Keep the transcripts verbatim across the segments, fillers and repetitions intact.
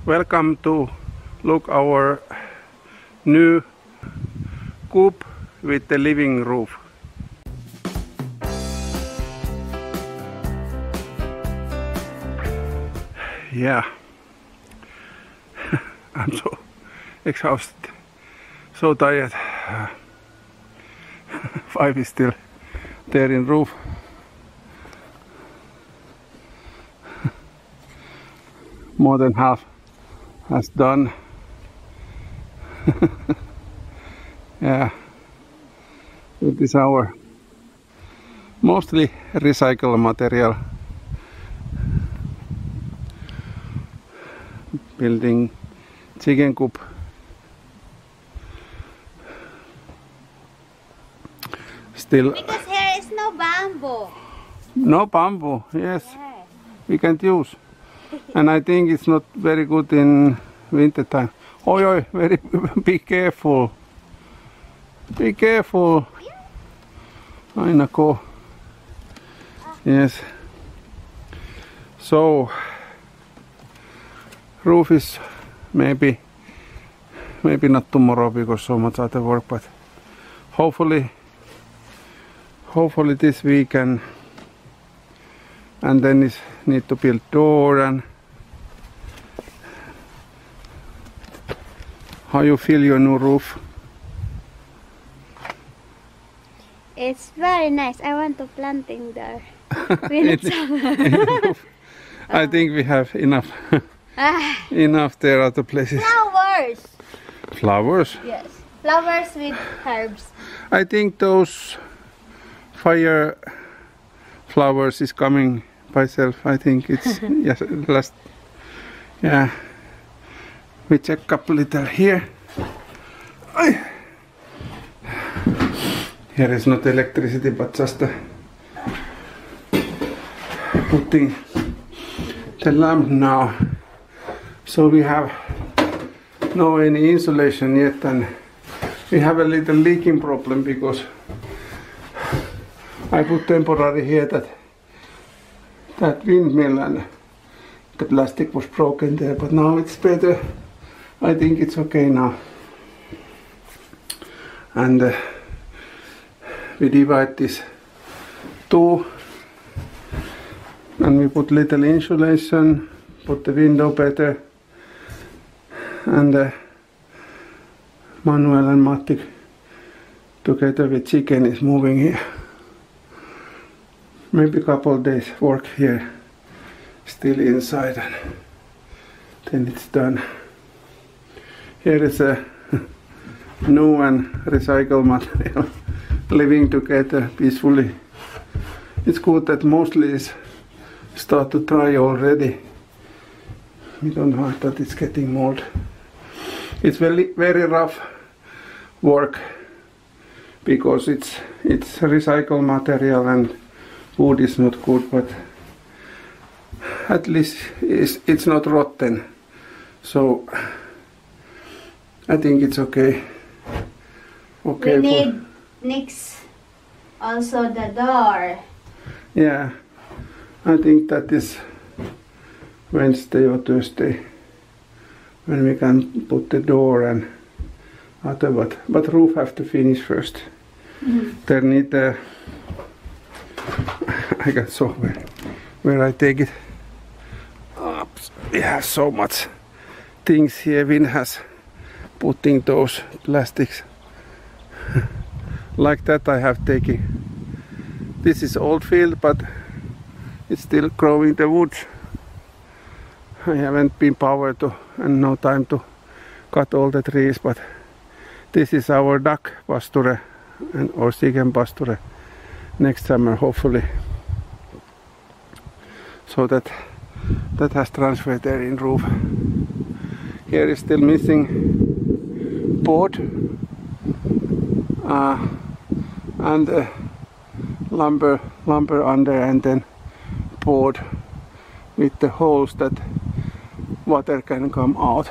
Welcome to look our new coop with the living roof. Yeah, I'm so exhausted, so tired. Five is still there in roof. More than half has done. Yeah, it is our mostly recycled material. Building chicken coop. Still. Because here is no bamboo. No bamboo, yes. Yeah. We can use. And I think it's not very good in winter time. Oi, oi, very, be careful. Be careful. Aina go. Yes. So, roof is maybe, maybe not tomorrow because so much other work, but hopefully, hopefully this weekend. And then is need to build door. And how you feel your new roof? It's very nice. I want to planting there. We need some. I think we have enough. Enough there other places. Flowers. Flowers? Yes. Flowers with herbs. I think those fire flowers is coming by itself. I think it's yes last. Yeah. We check up a little here. Here is not electricity, but just uh, putting the lamp now. So we have no any insulation yet, and we have a little leaking problem because I put temporary here that that windmill and the plastic was broken there, but now it's better. I think it's okay now. And uh, we divide this two, and we put little insulation, put the window better, and uh, Manuel and Matti together with chicken is moving here. Maybe a couple of days work here, still inside, and then it's done. Here is a new and recycled material living together peacefully. It's good that mostly is start to dry already. We don't have that it's getting mold. It's very very rough work because it's it's recycled material and wood is not good, but at least it's, it's not rotten. So I think it's okay. Okay. We need next also the door. Yeah, I think that is Wednesday or Thursday when we can put the door and other, but but roof have to finish first. Mm-hmm. There need a I got so where, where I take it. Oops. We have so much things here. Wind has putting those plastics like that. I have taken. This is old field, but it's still growing the woods. I haven't been power to and no time to cut all the trees, but this is our duck pasture and or chicken pasture next summer hopefully. So that that has transferred there in roof. Here is still missing board uh, and uh, lumber lumber under, and then board with the holes that water can come out,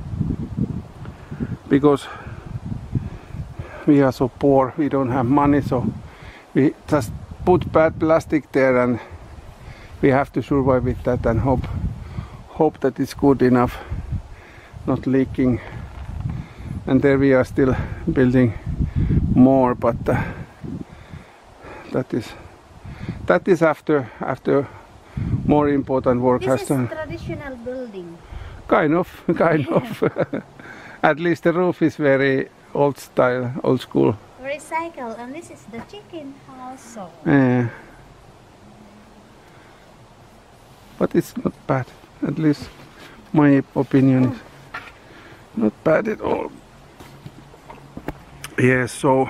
because we are so poor, we don't have money, so we just put bad plastic there and we have to survive with that and hope hope that it's good enough. not leaking. And there we are still building more, but uh, that is that is after after more important work this has is done. Traditional building. Kind of, kind of. At least the roof is very old style, old school. Recycle, and this is the chicken house. So. Yeah. But it's not bad. At least my opinion is not bad at all. Yes, so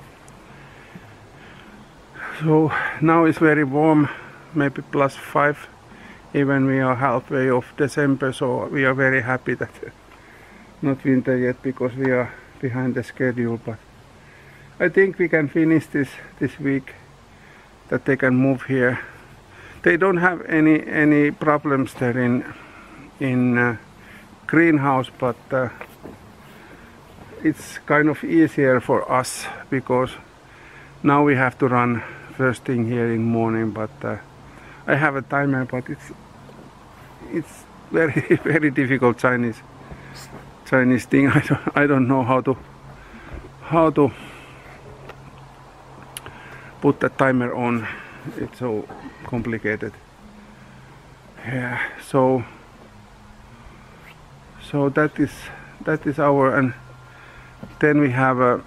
so now it's very warm, maybe plus five, even we are halfway of December, so we are very happy that not winter yet, because we are behind the schedule. But I think we can finish this this week, that they can move here. They don't have any any problems there in in uh, greenhouse, but uh, it's kind of easier for us, because now we have to run first thing here in morning. But uh, I have a timer, but it's it's very very difficult Chinese Chinese thing. I don't I don't know how to how to put the timer on. It's so complicated. Yeah. So so that is that is our, and then we have a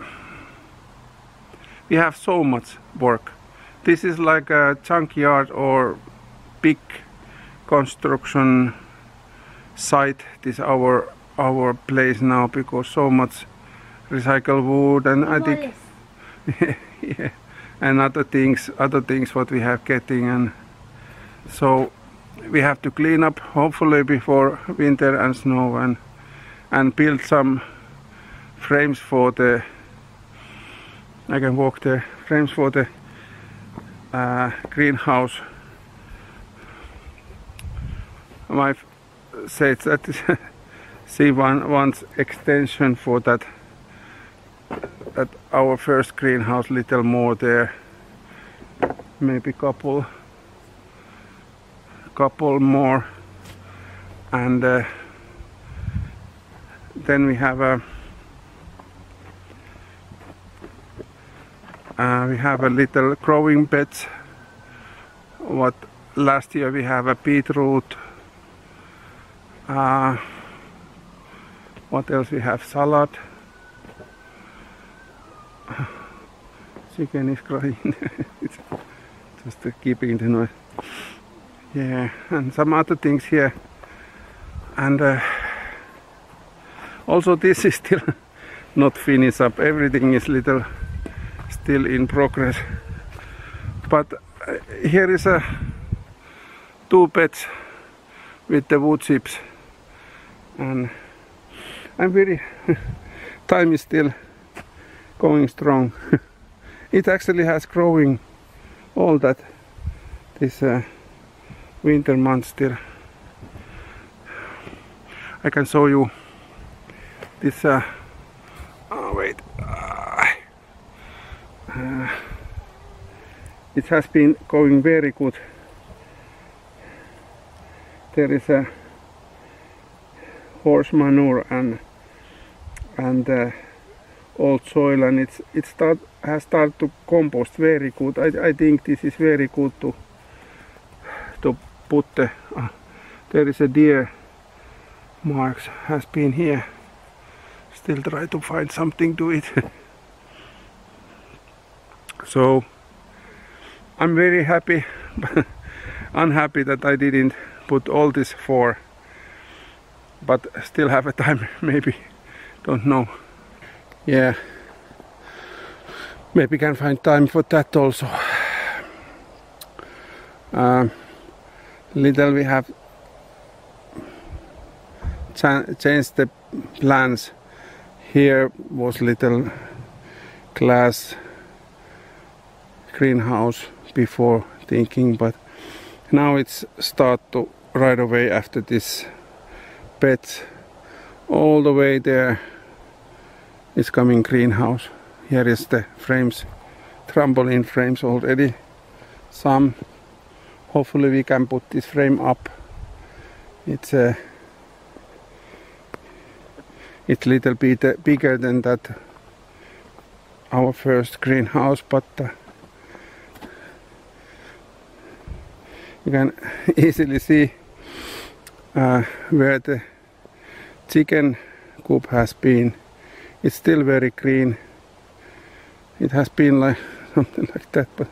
we have so much work. This is like a junkyard or big construction site. This our our place now, because so much recycled wood, and I think yeah, and other things other things what we have getting, and so we have to clean up hopefully before winter and snow, and and build some frames for the I can walk there frames for the uh, greenhouse. My wife said that she one wants extension for that that our first greenhouse, little more there, maybe couple couple more, and uh, then we have a uh, we have a little growing beds. What last year we have a beetroot. Uh, what else we have? Salad. Chicken is crying. It's just uh, keeping the noise. Yeah, and some other things here, and uh, also this is still not finished up. Everything is little still in progress. But uh, here is a two beds with the wood chips, and I'm very time is still going strong. It actually has growing all that this uh, winter months still. I can show you this. Uh, oh wait, uh, uh, it has been going very good. There is a horse manure and and uh, old soil, and it's it start has started to compost very good. I I think this is very good to to put the. Uh, there is a deer marks has been here. Still try to find something to eat. So I'm very happy, unhappy that I didn't put all this for, but still have a time, maybe, don't know. Yeah, maybe can find time for that also. Uh, little we have cha changed the plans. Here was little glass greenhouse before thinking, but now it's start to right away after this bed all the way there is coming greenhouse. Here is the frames, trampoline frames already, some. Hopefully we can put this frame up. It's a It's a little bit uh, bigger than that our first greenhouse, but uh, you can easily see uh, where the chicken coop has been. It's still very green. It has been like something like that, but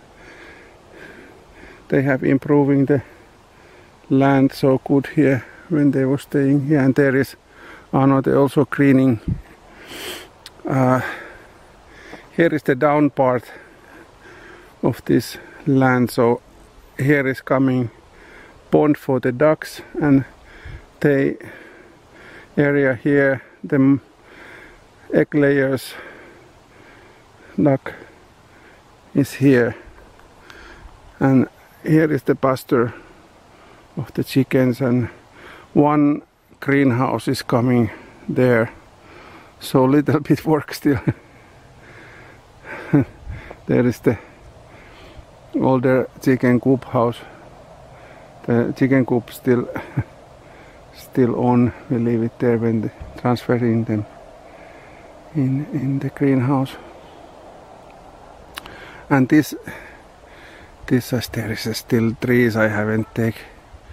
they have improving the land so good here when they were staying here. And there is another also greening. Uh, here is the down part of this land, so here is coming pond for the ducks, and the area here, the egg layers duck is here, and here is the pasture of the chickens, and one greenhouse is coming there, so little bit work still. There is the older chicken coop house. The chicken coop still still on. We leave it there when the transferring them in in the greenhouse. And this this uh, there is uh, still trees I haven't taken.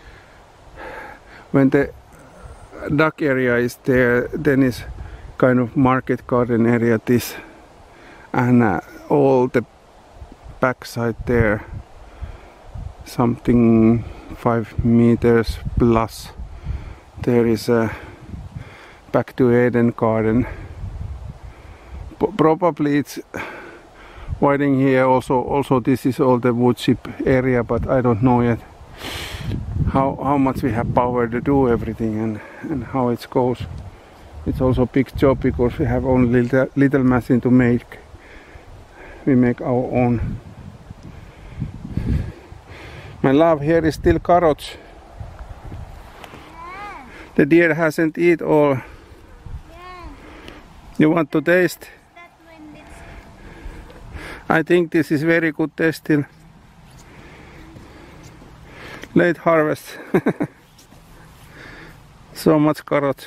When the duck area is there, then is kind of market garden area this, and uh, all the backside there, something five meters plus, there is a back to Eden garden. P probably it's widening here also. Also this is all the wood chip area, but I don't know yet how how much we have power to do everything, and and how it goes. It's also a big job because we have only little, little machine to make. We make our own. My love, here is still carrots. Yeah. The deer hasn't eat all. Yeah. You want to taste? That when it's... I think this is very good taste still. Late harvest. So much carrots.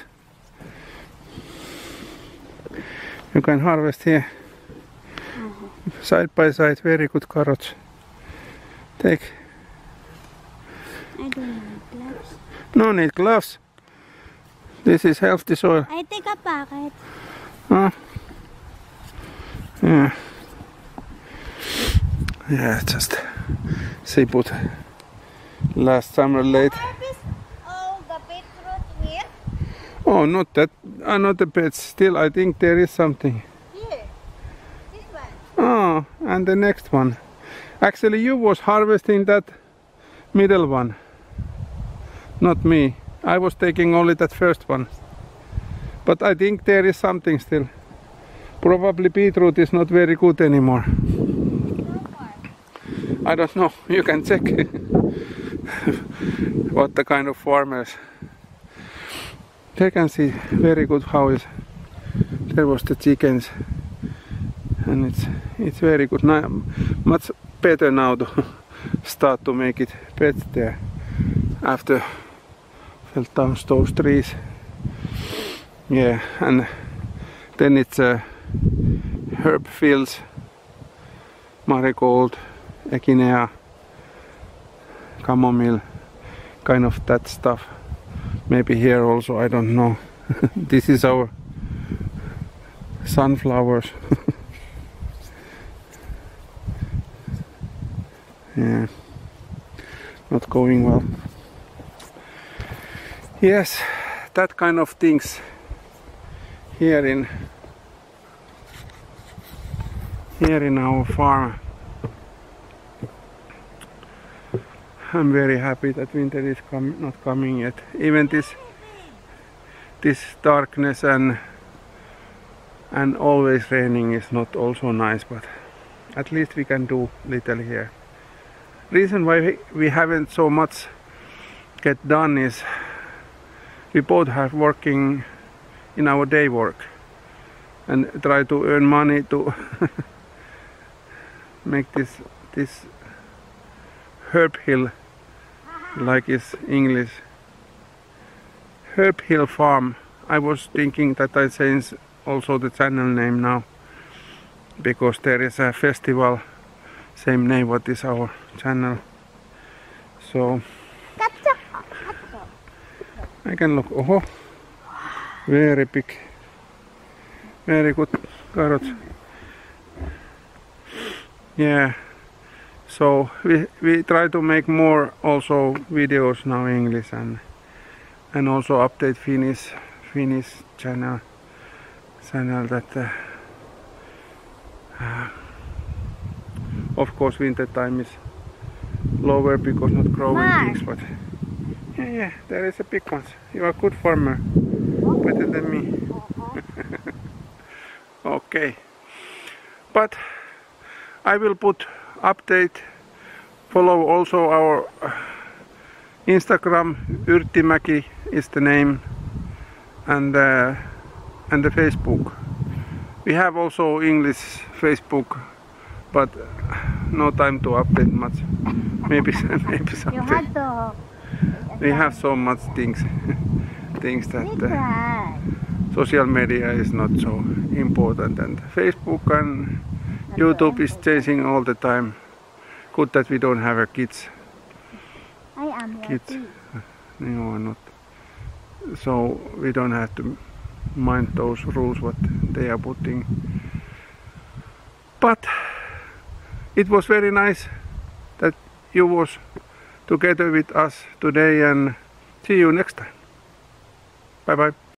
You can harvest here. Mm-hmm. Side by side, very good carrots. Take. I don't need gloves. No need gloves. This is healthy soil. I take a packet. Huh? Yeah. Yeah, just see put last summer late. Oh, the beetroot here? Oh, not that, uh, not the beds. Still, I think there is something. Here. This one. Oh, and the next one. Actually, you was harvesting that middle one. Not me. I was taking only that first one. But I think there is something still. Probably beetroot is not very good anymore. I don't know. You can check what the kind of farmers. They can see very good how is. There was the chickens, and it's it's very good. Now, much better now to start to make it pets there after fell down those trees. Yeah, and then it's uh, herb fields, marigold, echinacea, chamomile, kind of that stuff. Maybe here also, I don't know. This is our sunflowers. Yeah, not going well. Yes, that kind of things here in here in our farm. I'm very happy that winter is com not coming yet. Even this this darkness and and always raining is not also nice, but at least we can do little here. Reason why we, we haven't so much get done is we both have working in our day work and try to earn money to make this this herb hill, like is English, herb hill farm. I was thinking that I change also the channel name now, because there is a festival, same name what is our channel. So I can look. Oh, very big, very good carrots. Yeah. So we we try to make more also videos now in English, and and also update Finnish Finnish channel channel that uh, uh, of course winter time is lower because not growing Mark. things, but yeah, yeah, there is a big ones. You are a good farmer, better than me. Okay, but I will put update. Follow also our Instagram, Yrttimäki is the name, and uh, and the Facebook. We have also English Facebook, but no time to update much. Maybe maybe someday. You have to. We have so much things, things that uh, social media is not so important, and Facebook and YouTube is changing all the time. Good that we don't have a kids. I am your Kids. tea. No, not. So we don't have to mind those rules what they are putting. But it was very nice that you was together with us today, and see you next time. Bye bye.